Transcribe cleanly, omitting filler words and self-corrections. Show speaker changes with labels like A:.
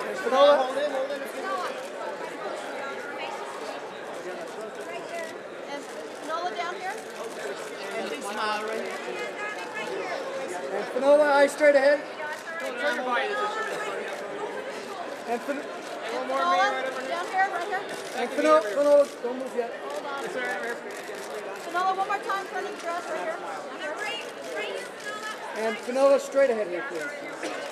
A: Finola.
B: Hold it.
C: And Finola down here.
B: And big smile right here.
A: And Finola, eyes straight ahead. And
B: One more
C: Finola,
B: man right over here.
C: down here, right here.
A: And Finola, don't move yet.
C: Hold on.
B: It's right here.
C: Finola, one more time, front of the dress, right here.
A: And Finola, straight ahead here, please.